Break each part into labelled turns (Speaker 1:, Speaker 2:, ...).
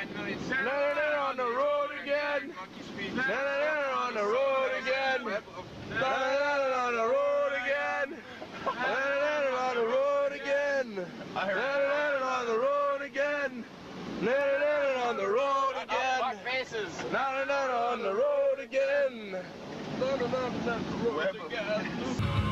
Speaker 1: on the road again. On the road again. On the road again. On the road again. On the road again. On the road again.
Speaker 2: Black faces.
Speaker 1: On the road again. On the road again.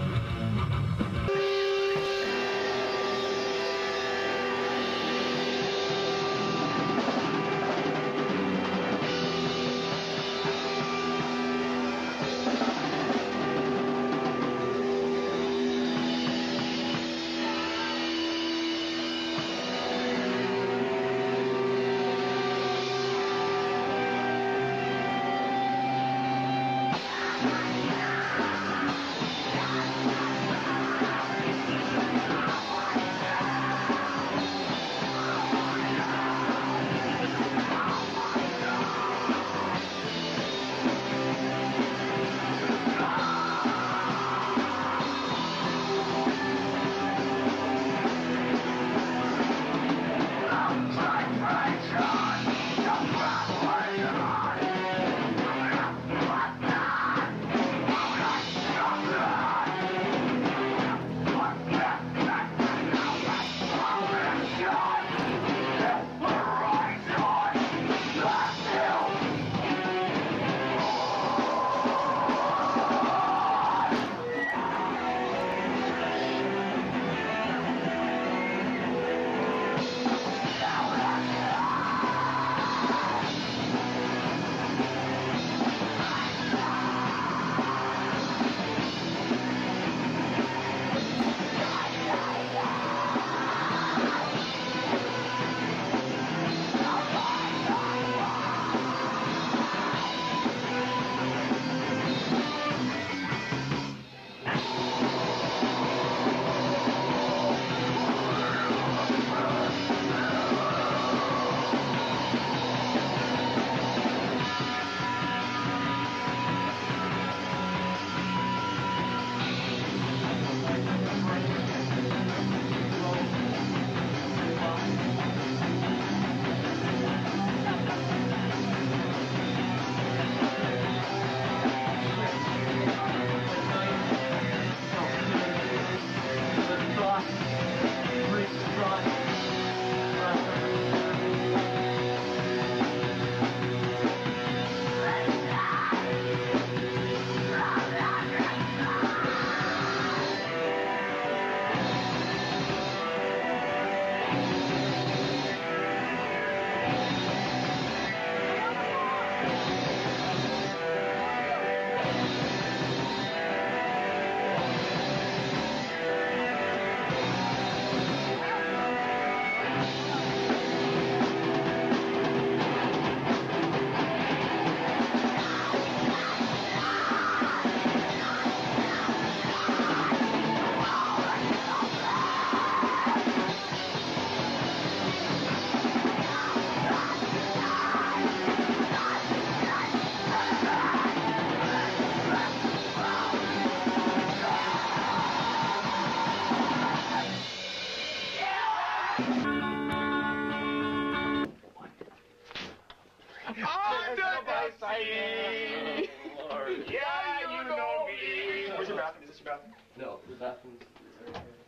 Speaker 2: Yeah, you know me.
Speaker 3: Where's your bathroom? Is this your bathroom?
Speaker 4: No, the bathroom's right here.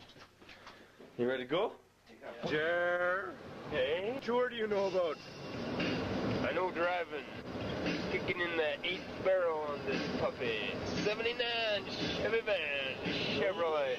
Speaker 1: You ready to go? Jer. Hey? Which tour do you know about?
Speaker 2: I know driving. Kicking in the 8th barrel on this puppy. 79 Chevy van, Chevrolet.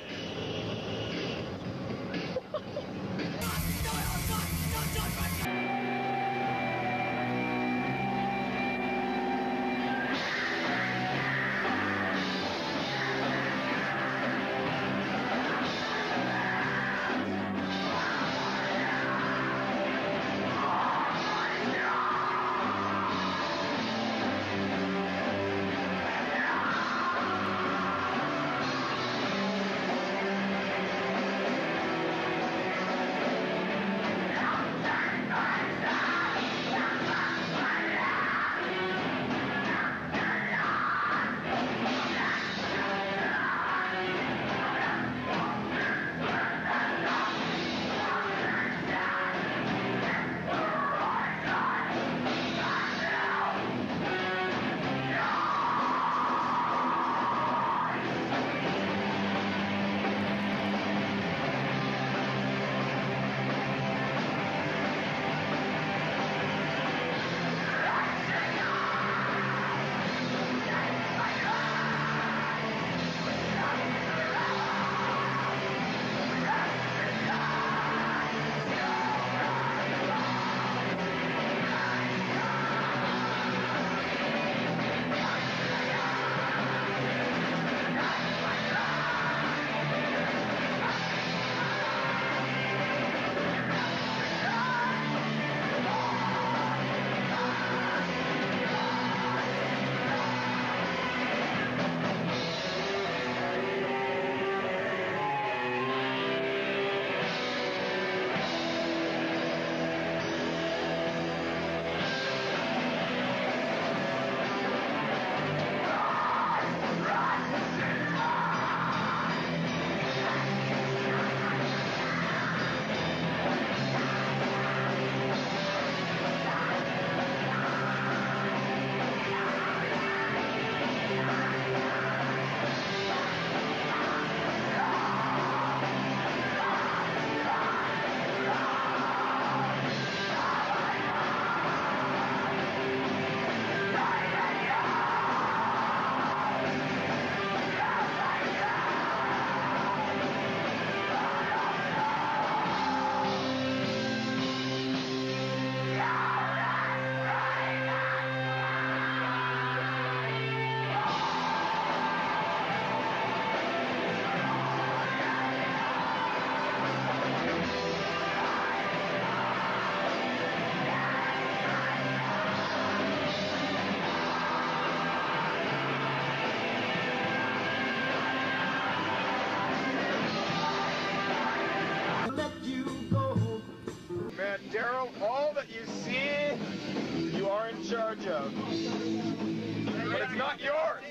Speaker 2: Daryl, all that you see, you are in charge of. But it's not yours.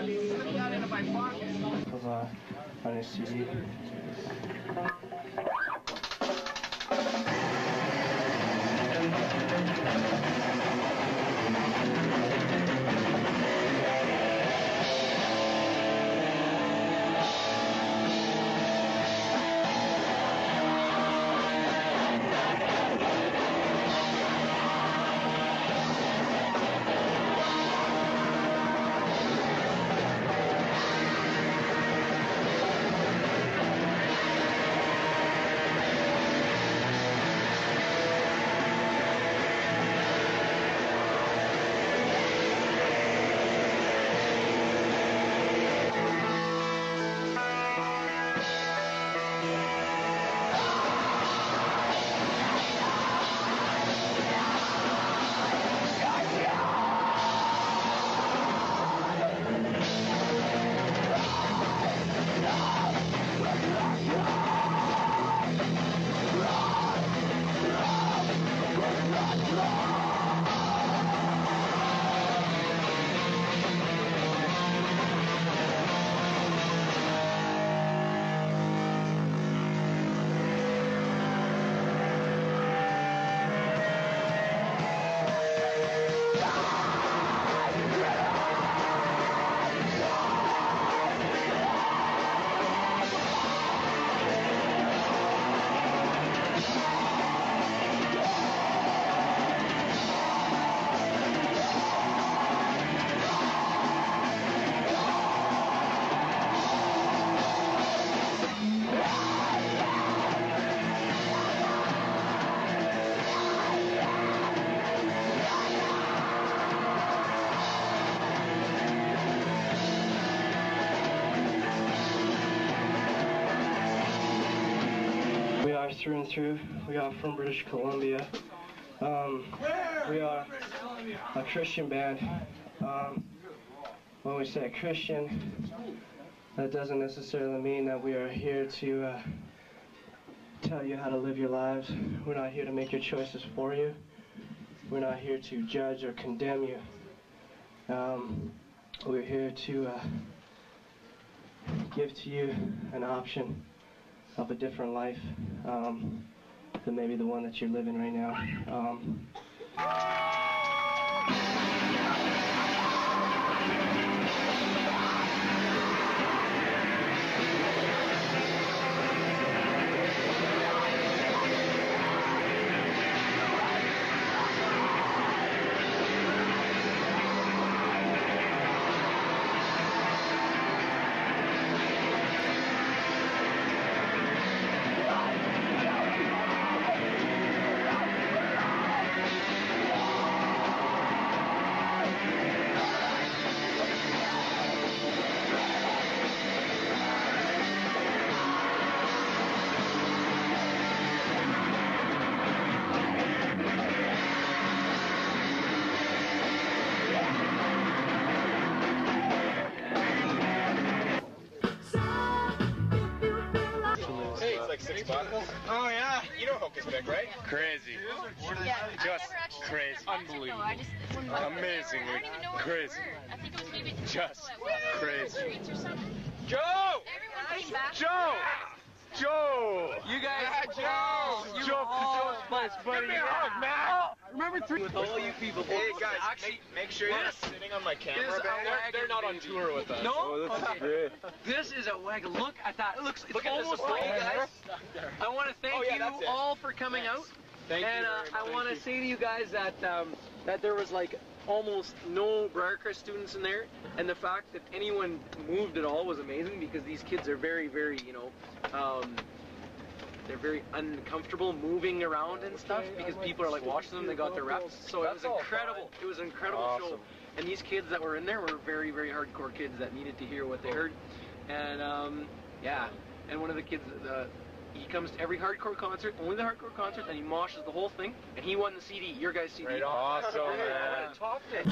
Speaker 4: On his CD. Through and through. We are from British Columbia. We are a Christian band. When we say Christian, that doesn't necessarily mean that we are here to tell you how to live your lives. We're not here to make your choices for you. We're not here to judge or condemn you. We're here to give to you an option of a different life than maybe the one that you're living right now.
Speaker 2: Oh yeah, you know Hocus Big, right?
Speaker 3: Crazy.
Speaker 5: Yeah,
Speaker 3: Just crazy.
Speaker 5: Unbelievable.
Speaker 3: Amazingly crazy.
Speaker 5: I think it was maybe
Speaker 3: Just crazy.
Speaker 5: streets or something.
Speaker 2: Joe!
Speaker 5: Everyone came back.
Speaker 2: Joe! Joe!
Speaker 3: You guys,
Speaker 2: Joe!
Speaker 3: Joe's place, buddy.
Speaker 2: Give me a hug, man!
Speaker 3: Remember three with all you people.
Speaker 2: Hey guys, make sure you're not sitting on my camera bag.
Speaker 3: They're not on tour with us. No?
Speaker 2: Oh, this is great.
Speaker 3: This is a wagon. Look at that. It looks, it's
Speaker 2: Look at this
Speaker 3: almost like you guys. I want to thank you all for coming out.
Speaker 2: Thank
Speaker 3: and
Speaker 2: you.
Speaker 3: I want to say to you guys that that there was like almost no Briarcrest students in there, and the fact that anyone moved at all was amazing because these kids are very, very, you know, they're very uncomfortable moving around and stuff because people are like watching them. They got their reps, so it was incredible. It was an incredible show, and these kids that were in there were very, very hardcore kids that needed to hear what they heard, and yeah. And one of the kids, he comes to every hardcore concert, only the hardcore concert, and he moshes the whole thing, and he won the CD, your guys' CD.
Speaker 2: Right, awesome, man.
Speaker 3: Top it.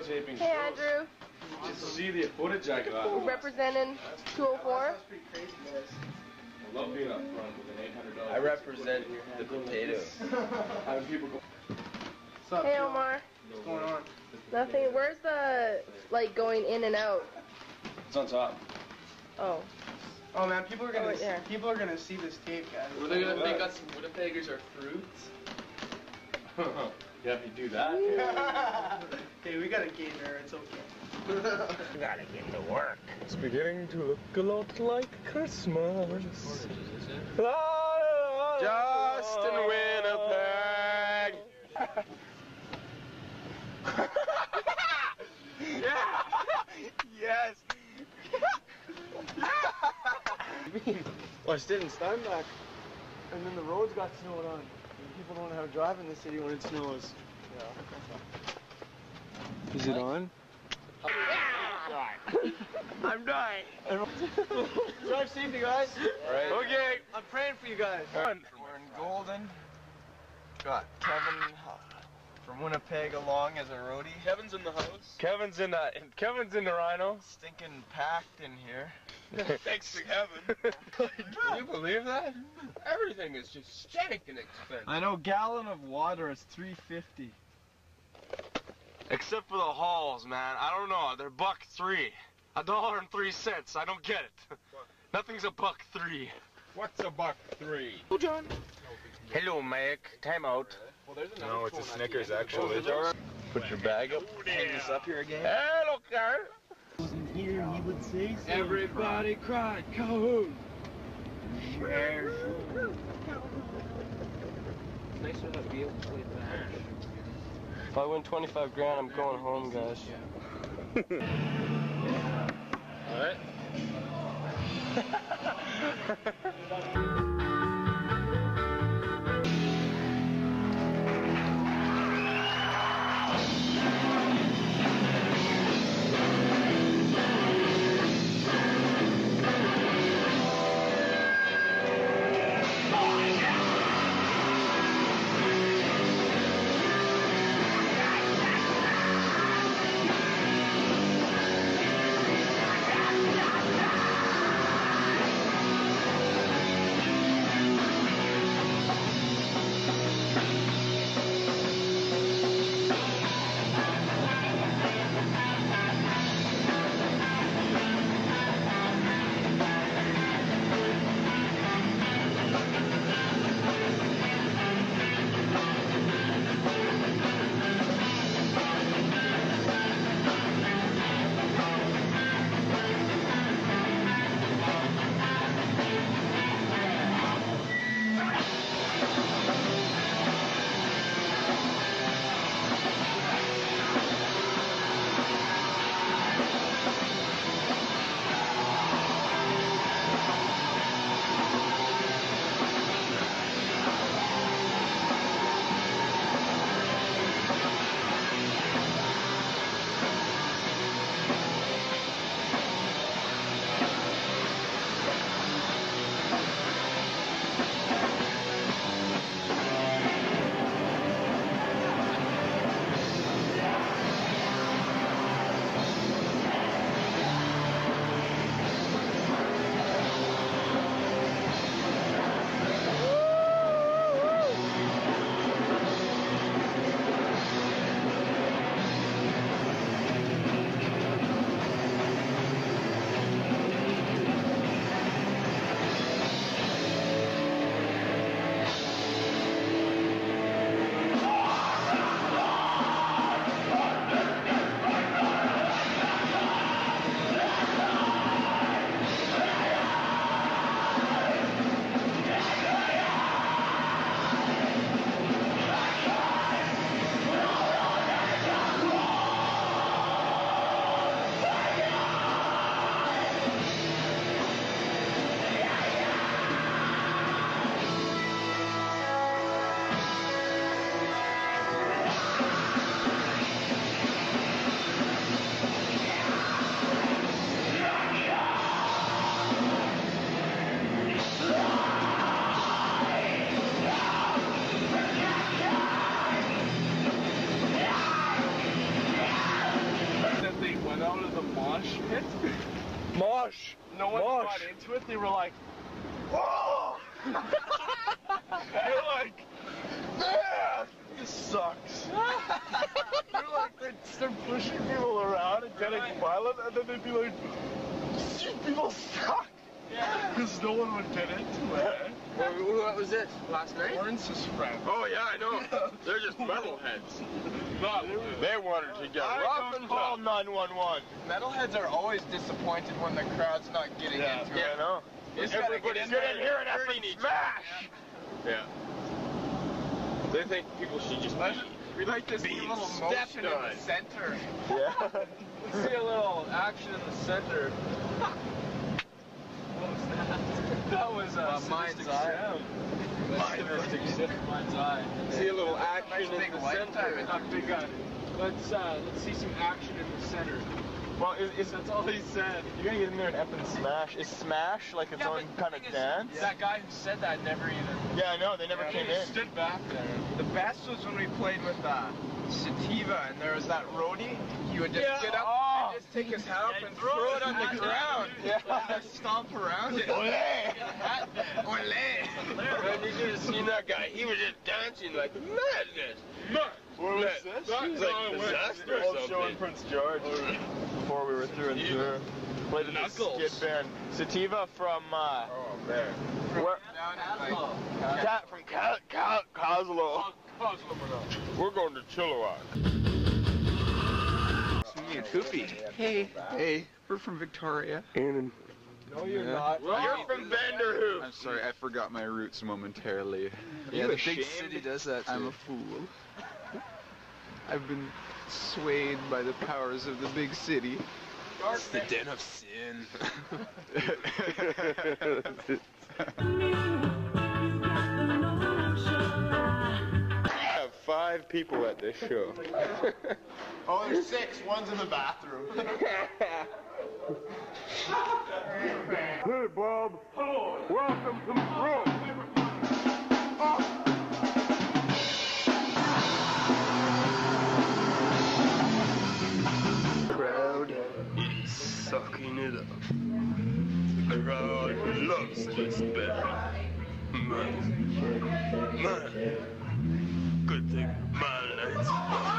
Speaker 1: videotaping
Speaker 6: Hey Andrew,
Speaker 1: just to see the footage I got.
Speaker 6: we're representing 204.
Speaker 1: I love being up front with an $800.
Speaker 2: I represent the potatoes.
Speaker 1: Having people go.
Speaker 6: Hey Omar.
Speaker 3: What's going on?
Speaker 6: Nothing. Where's the like going in and out?
Speaker 1: It's on top.
Speaker 6: Oh.
Speaker 3: Oh man, people are gonna
Speaker 6: right there.
Speaker 3: people are gonna see this tape, guys.
Speaker 2: Were they gonna think us Winnipeggers are fruits?
Speaker 1: Yeah, if you do that.
Speaker 3: Okay, we got a gator. It's okay.
Speaker 2: Gotta get to work.
Speaker 1: It's beginning to look a lot like Christmas. Just in Winnipeg.
Speaker 3: Yeah. Yes.
Speaker 4: Well, I stayed in Steinbach, and then the roads got snowed on. And people don't know how to drive in the city when it snows. Yeah. Is it on?
Speaker 3: I'm dying.
Speaker 4: Drive safety, guys.
Speaker 1: Right.
Speaker 4: Okay, I'm praying for you guys. We're in Golden. Got Kevin from Winnipeg along as a roadie.
Speaker 2: Kevin's in the house.
Speaker 1: Kevin's in the Rhino.
Speaker 4: Stinking packed in here.
Speaker 2: Thanks to Kevin. Can you believe that? Everything is just stinking expensive.
Speaker 4: I know, gallon of water is $3.50.
Speaker 1: Except for the halls, man. I don't know. They're $1.03. $1.03. I don't get it. Nothing's $1.03.
Speaker 2: What's $1.03?
Speaker 3: Oh, John.
Speaker 2: Hello, Mike. Time out.
Speaker 1: No, it's a Snickers, actually. Put your bag up.
Speaker 4: Hang this up here again.
Speaker 2: Hello, car.
Speaker 4: Here he would say so.
Speaker 3: Everybody cried, Calhoun. It's nicer to be able to play back.
Speaker 4: If I win 25 grand, I'm going home, guys.
Speaker 2: What?
Speaker 1: it, they were like, "Oh!" You're like, "Man, this sucks." They're like, they'd start pushing people around and getting violent, and then they'd be like, "You people suck." Yeah. Because no one would get into it.
Speaker 3: What was this? Last night?
Speaker 1: Lawrence's friend.
Speaker 2: Oh yeah, I know. They're just metalheads. They wanted to get rough and call 911.
Speaker 7: Metalheads are always disappointed when the crowd's not getting into it.
Speaker 2: Yeah, I know. Everybody's get in here and effing smash. Yeah. They think people should just
Speaker 7: We like this
Speaker 2: Being
Speaker 7: little
Speaker 2: stepped
Speaker 7: motion in
Speaker 2: on.
Speaker 7: the center.
Speaker 2: Yeah.
Speaker 3: See a little action in the center. What was that? That was
Speaker 7: Mind's Eye.
Speaker 3: Mind's Eye.
Speaker 2: See a little action
Speaker 7: Nice big
Speaker 2: in the
Speaker 7: white
Speaker 2: center.
Speaker 7: tie.
Speaker 3: Big guy. Let's see some action in the center.
Speaker 1: Well,
Speaker 3: That's all he said.
Speaker 1: you're gonna get in there and effing smash. Is smash like its own kind of dance?
Speaker 3: That guy who said that never even
Speaker 1: Yeah, I know. They never came in.
Speaker 3: stood back there.
Speaker 7: The best was when we played with Sativa and there was that roadie. He would just get up and just take his hat up and throw it on the ground. Yeah. Stomp around it.
Speaker 1: Olé!
Speaker 7: Olé!
Speaker 2: Man, you should have seen that guy. He was just dancing like madness.
Speaker 1: Where was this?
Speaker 2: It was like disaster or
Speaker 1: Old show in
Speaker 2: something.
Speaker 1: Prince George. Before we were through and through. Played in the
Speaker 2: Knuckles.
Speaker 1: skid band. Sativa from,
Speaker 2: Oh man.
Speaker 1: where?
Speaker 7: Down at
Speaker 1: From Coslow.
Speaker 2: We're going to Chilliwack.
Speaker 7: me and Poopy. Hey, we're from Victoria.
Speaker 1: No, you're not.
Speaker 2: You're from Vanderhoof.
Speaker 8: I'm sorry, I forgot my roots momentarily.
Speaker 7: Yeah, the big city does that. I'm a fool. I've been swayed by the powers of the big city.
Speaker 8: It's the den of sin.
Speaker 2: We have 5 people at this show.
Speaker 1: Oh, there's 6. One's in the bathroom.
Speaker 2: Hey, Bob. Hello. Welcome to the room. Crowd is sucking it up. The crowd loves this band. Man. Good thing man nights.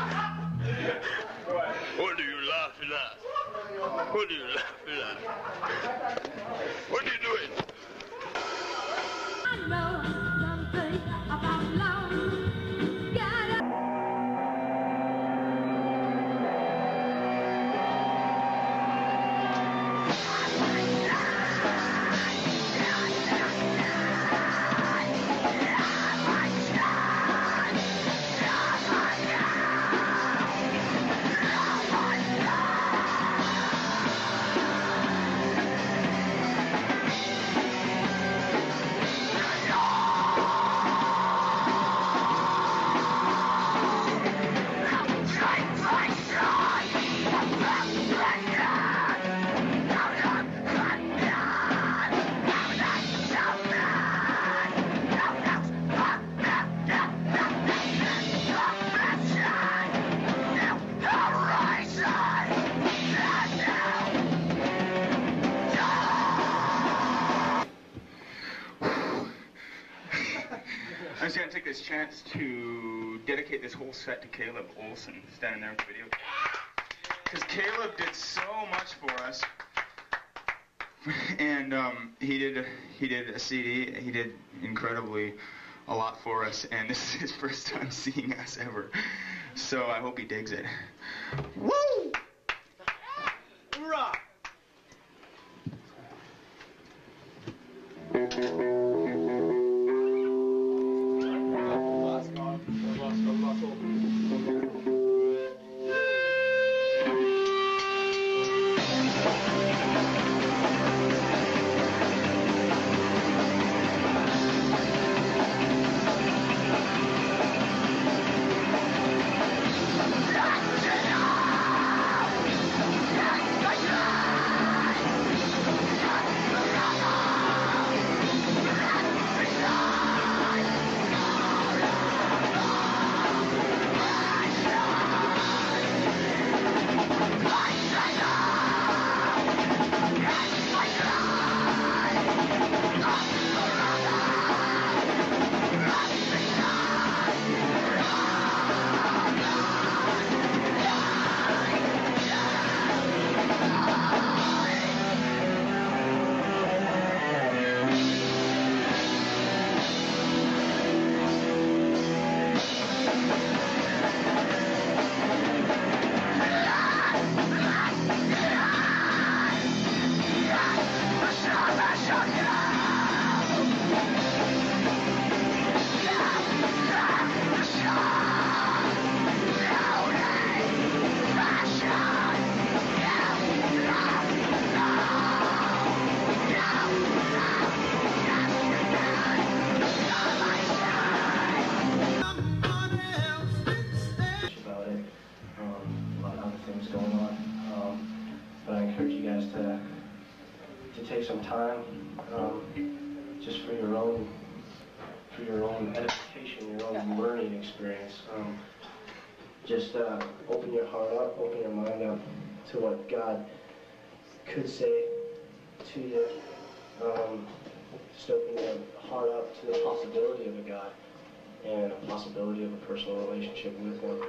Speaker 2: What are you laughing at? What are you laughing at? What are you doing?
Speaker 5: I know something about love. Gotta
Speaker 9: I'm just going to take this chance to dedicate this whole set to Caleb Olson, standing there with the video. Because Caleb did so much for us. And he did a CD. He did incredibly a lot for us. And this is his first time seeing us ever. So I hope he digs it. Woo!
Speaker 1: Hoorah!
Speaker 5: Yeah!
Speaker 4: time, just for your own edification, your own learning experience. Just open your heart up, open your mind up to what God could say to you. Just open your heart up to the possibility of a God and a possibility of a personal relationship with Him.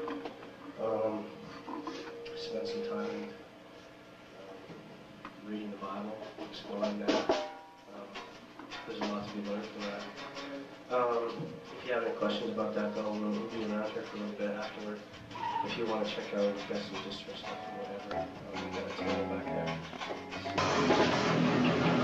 Speaker 4: Spend some time reading the Bible, exploring that. There's a lot to be learned from that. If you have any questions about that, though, we'll be around here for a little bit afterward. If you want to check out, we've got some district stuff or whatever. We've got a table back there.